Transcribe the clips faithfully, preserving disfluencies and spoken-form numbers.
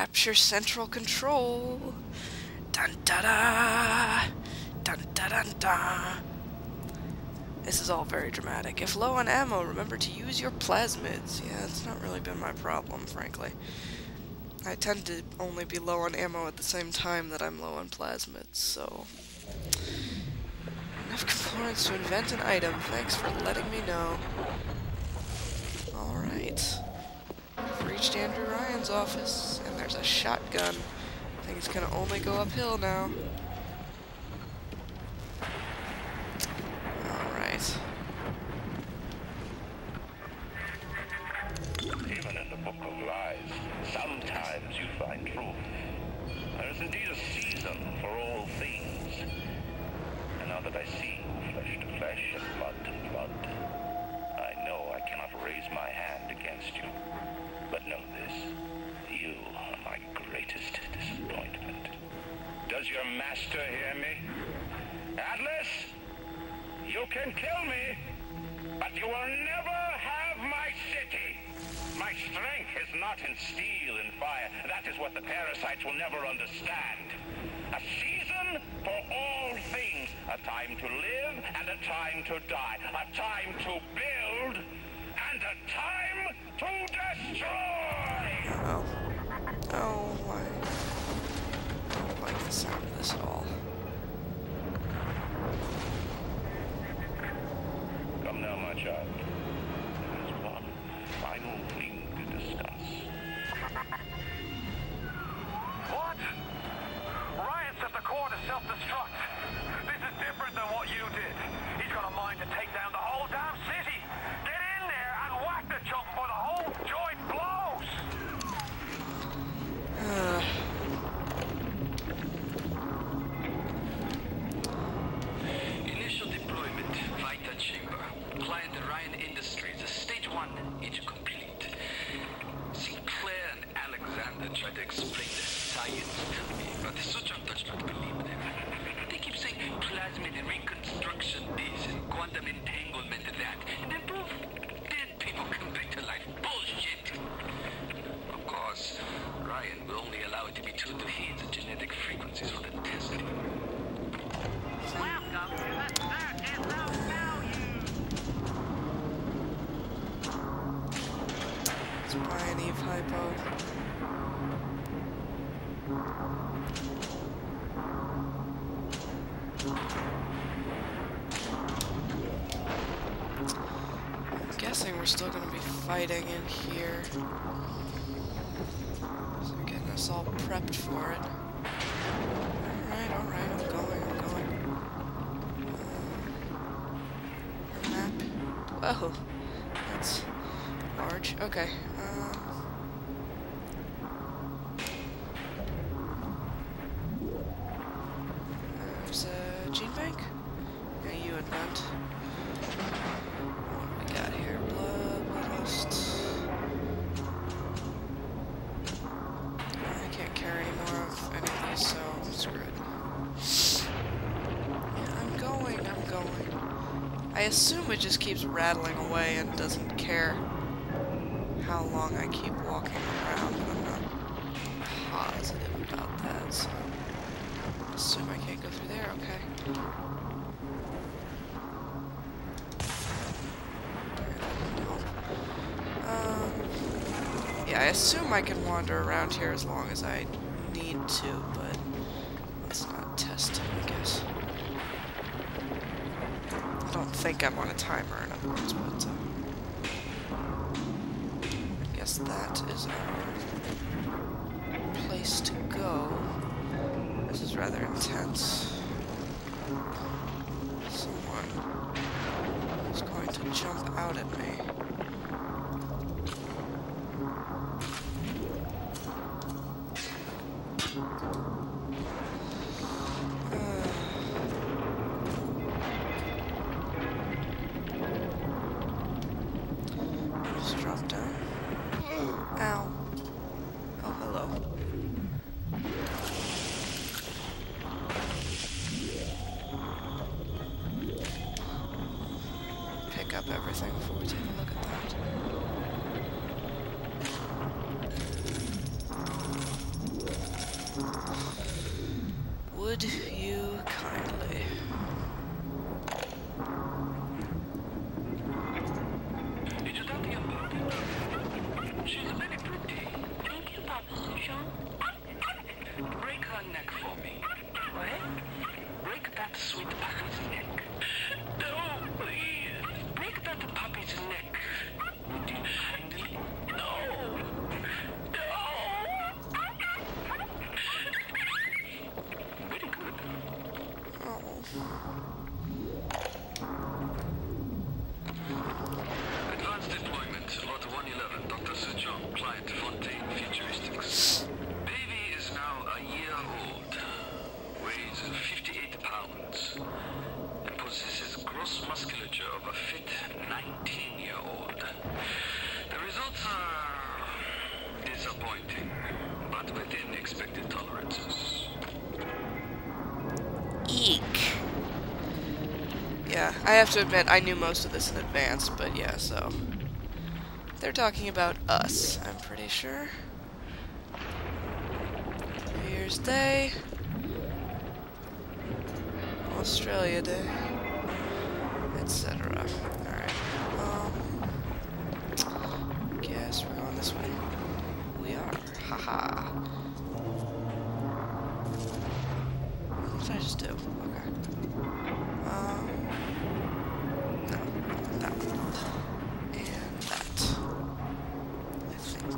Rapture central control. Dun da da. Dun da dun da. This is all very dramatic. If low on ammo, remember to use your plasmids. Yeah, it's not really been my problem, frankly. I tend to only be low on ammo at the same time that I'm low on plasmids, so... Enough components to invent an item. Thanks for letting me know. Alright. I've reached Andrew Ryan's office, and there's a shotgun. Things can only go uphill now. Alright. Even in the book of lies, sometimes you find truth. There is indeed a season for all things. And now that I see you flesh to flesh and blood to blood, I know I cannot raise my hand against you. But know this, you are my greatest disappointment. Does your master hear me? Atlas? You can kill me, but you will never have my city. My strength is not in steel and fire. That is what the parasites will never understand. A season for all things. A time to live and a time to die. A time to build and a time to destroy. Oh. Oh, my. I don't like the sound of this at all. Come now, my child. There is one final thing to discuss. What? Ryan set the core to self-destruct. This is different than what you did. He's got a mind to take down the whole damn city. Get in there and whack the chump before the whole joint blows. Uh. Initial deployment, Vita Chamber. Client Ryan Industries, stage one, age complete. Sinclair and Alexander tried to explain the science to me, but the Sutra does not believe them. They keep saying plasmid reconstruction this and quantum entanglement that, and then poof, dead people come back to life. Bullshit! Of course, Ryan will only allow it to be tuned to his genetic frequencies for the testing. Welcome to the circus of value. Let's buy an Eve Hypo. I'm guessing we're still going to be fighting in here. So we're getting us all prepped for it. Alright, alright, I'm going, I'm going. Uh, map. Whoa, that's large. Okay. Um, there's a gene bank. Yeah, you invent. What do we got here? Blood, bloodlust. I can't carry any more of any of these, so I'm screwed. Yeah, I'm going, I'm going. I assume it just keeps rattling away and doesn't care how long I keep walking around, but I'm not positive about that, so I assume I can't go through there, okay. Um, yeah, I assume I can wander around here as long as I need to, but let's not test it, I guess. I don't think I'm on a timer, in other words, but um, I guess that is our place to go. This is rather intense. Someone is going to jump out at me. Drop down. Ow. Oh, hello. Pick up everything before we take a look at that. Disappointing, but within expected tolerances. Eek. Yeah, I have to admit, I knew most of this in advance, but yeah, so... They're talking about us, I'm pretty sure. New Year's Day. Australia Day. et cetera. Alright, um... guess we're going this way. We are. Haha. What did I just do? Okay. Um... No. That. And that. I think.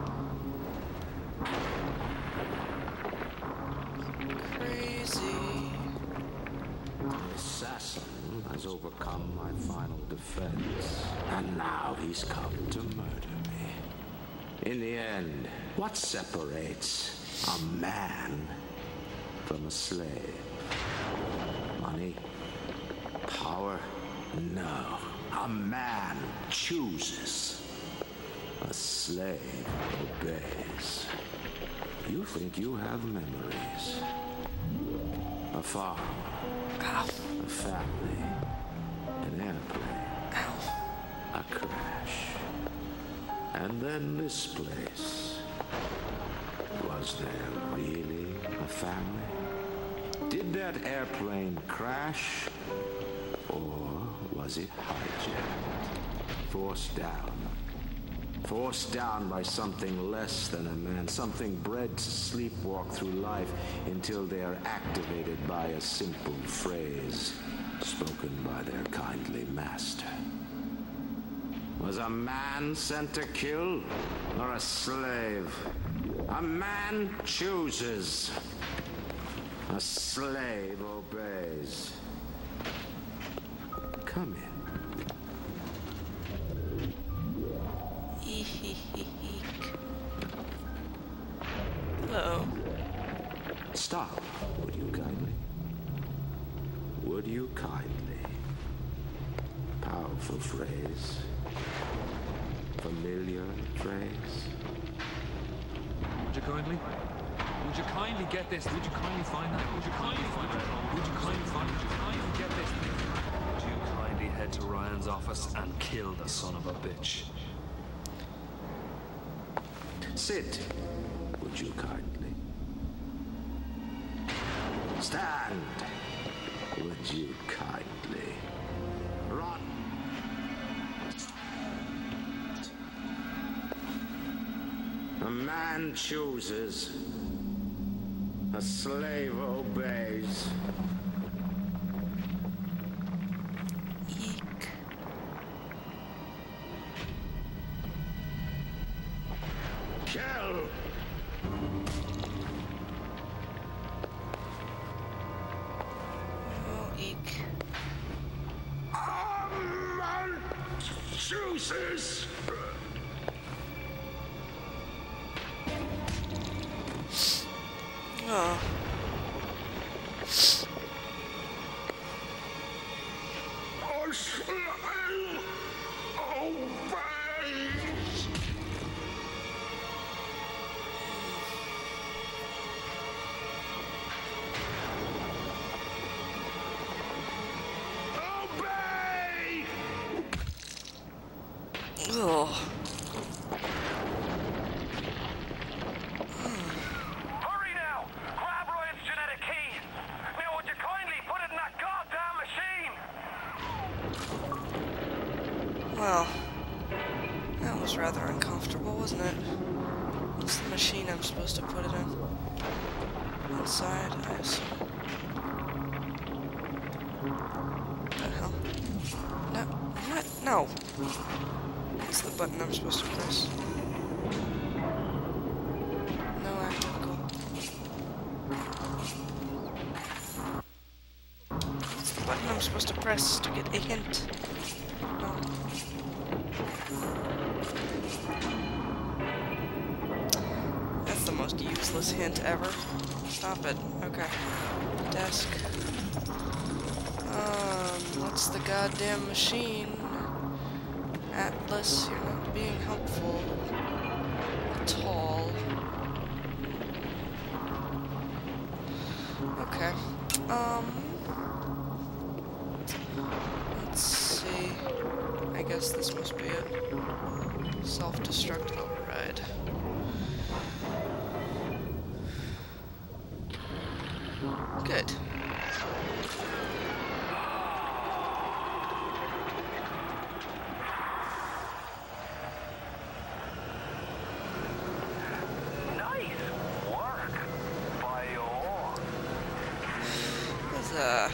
Crazy. The assassin has overcome my final defense, and now he's come to murder me. In the end, what separates a man from a slave? Money? Power? No. A man chooses. A slave obeys. You think you have memories. A farm. Ow. A family. An airplane. Ow. A crash. And then this place. Was there really a family? Did that airplane crash? Or was it hijacked? Forced down? Forced down by something less than a man, something bred to sleepwalk through life until they are activated by a simple phrase spoken by their kindly master. Was a man sent to kill or a slave? A man chooses. A slave obeys. Come in. Hello. Stop, would you kindly? Would you kindly? Powerful phrase. Familiar phrase. Would you kindly? Would you kindly get this? Would you kindly find that? Would you kindly find that? Would you kindly find? Would you kindly get this? Would you kindly head to Ryan's office and kill the son of a bitch? Sit, would you kindly? Stand, would you kindly? Run. A man chooses. A slave obeys. Eek. Kill! Oh, eek. A man chooses. Oh. A slave obeys. Obey! Ugh. Hurry now! Grab Ryan's genetic key! Now would you kindly put it in that goddamn machine? Well, that was rather uncomfortable, wasn't it? What's the machine I'm supposed to put it in? Inside, I assume. What the hell? No, what? No. What's the button I'm supposed to press? No active. What's the button I'm supposed to press to get a hint? No. That's the most useless hint ever. Stop it. Okay. Desk. Um, what's the goddamn machine? Atlas, you're not being helpful at all. self-destruct override. Good. Nice work by all. What's uh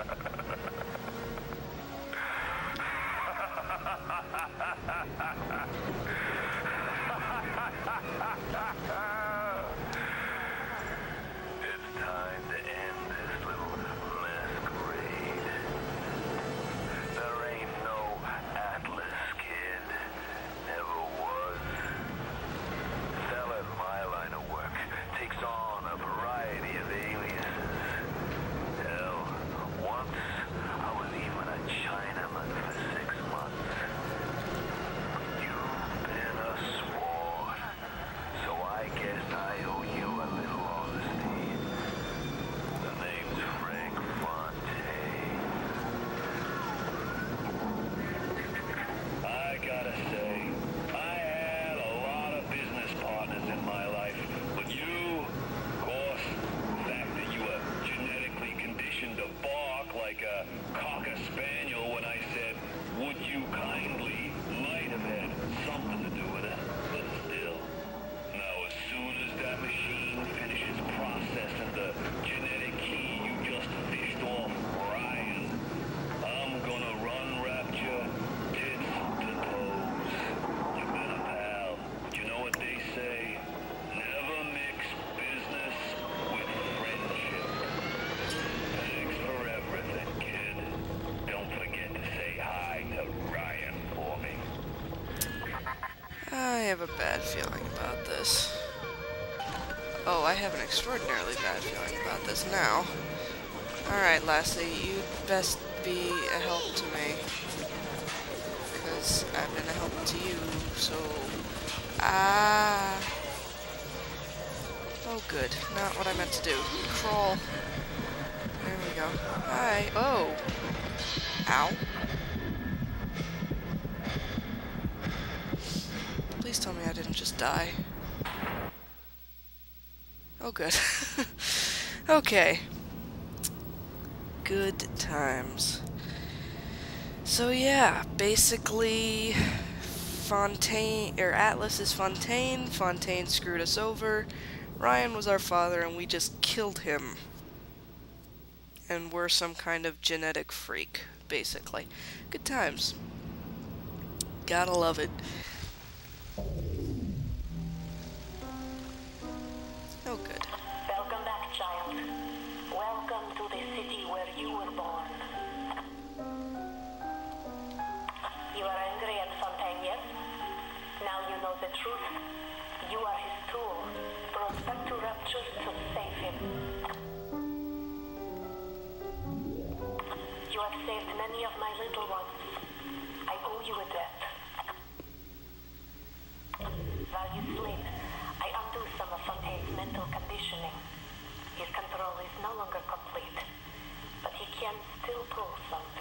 It's time to end this little masquerade. There ain't no Atlas kid. Never was. Selling my line of work takes on a variety of aliases. Hell, once I was even a Chinaman for six months. You've been a sport, so I guess I owe you a little honesty. The name's Frank Fontaine. I gotta say, I had a lot of business partners in my life, but you, of course, the fact that you were genetically conditioned to bark like a cocker spaniel when I said, would you kindly, might have had something to do with it, but still. Now, as soon as that machine finishes processing the genetic key you just fished off Ryan, I'm gonna run rapture tits to toes. You've been a pal, but you know what they say? Never mix business with friendship. Thanks for everything, kid. Don't forget to say hi to Ryan for me. I have a bad feeling about this. Oh, I have an extraordinarily bad feeling about this now. Alright, Lassie, you'd best be a help to me. Because I've been a help to you, so... Ah... Oh, good. Not what I meant to do. Crawl. There we go. Hi. Oh! Ow. Please tell me I didn't just die. Oh, good. Okay. Good times. So yeah, basically, Fontaine, or Atlas is Fontaine, Fontaine screwed us over, Ryan was our father, and we just killed him. And we're some kind of genetic freak, basically. Good times. Gotta love it. Oh, good. Welcome back, child. Welcome to the city where you were born. You are angry at Fontaine, yes? Now you know the truth. You are his tool, brought back to Rapture to save him. You have saved many of my little ones. I owe you a debt. While you sleep, I undo some of Fontaine's mental conditioning. His control is no longer complete, but he can still pull some.